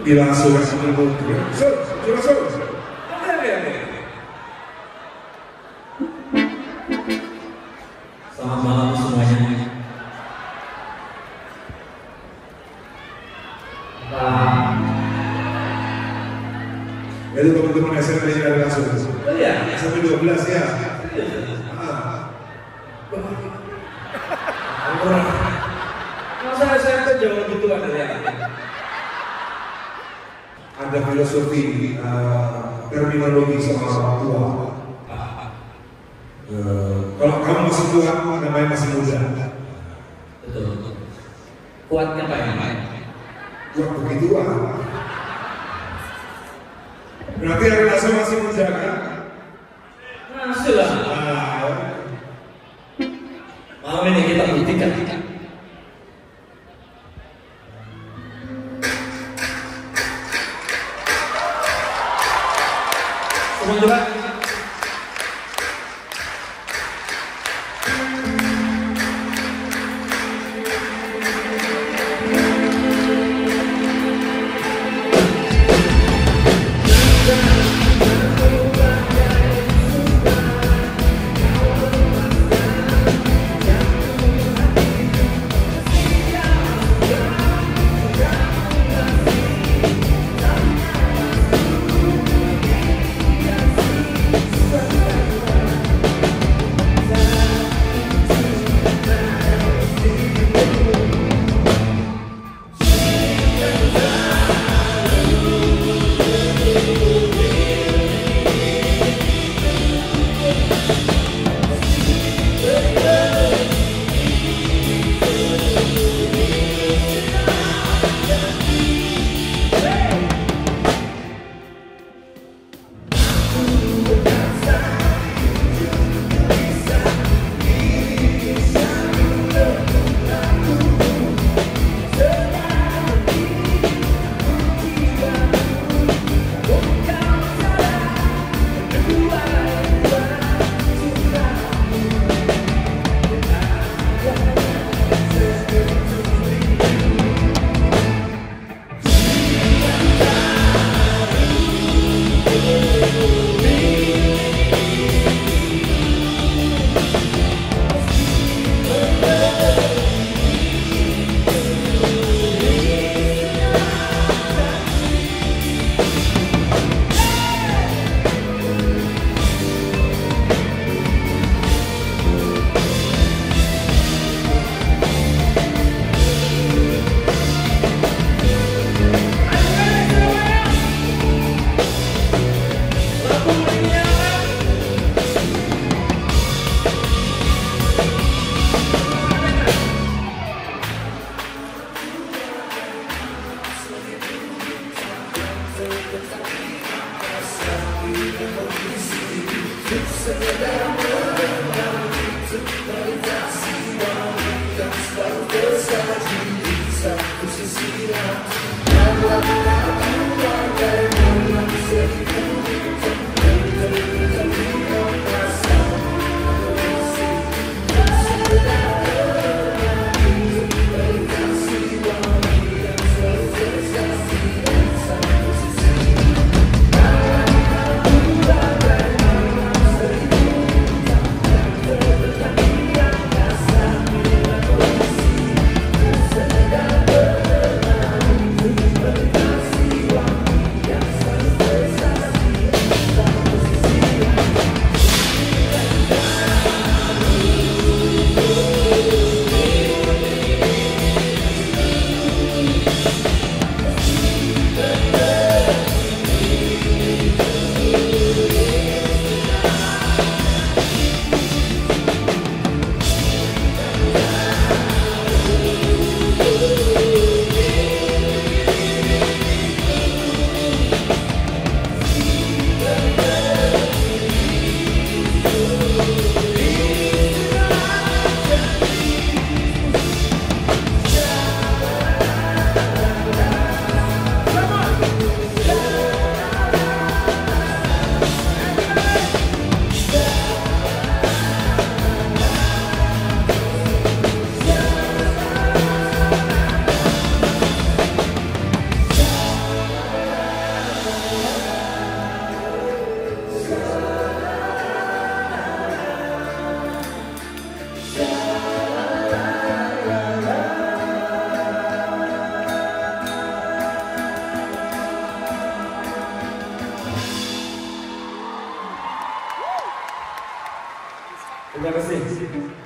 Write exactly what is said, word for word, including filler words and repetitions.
Dilangsung sama Putri. So, coba so. Selamat malam semuanya. Itu teman-teman S M P yang langsung. Oh iya, sampai dua belas ya. Masa S M P jauh gitu ada ya? Ada filosofi uh, terminologi soal orang tua. Uh, kalau kamu masih tua, namanya masih muda. Betul. Kuatnya Pak ya? Kuat begitu ah. Berarti hari Rasul masih muda kan? Masih lah. Malam ini kita buktikan. Semua coba. Terima kasih.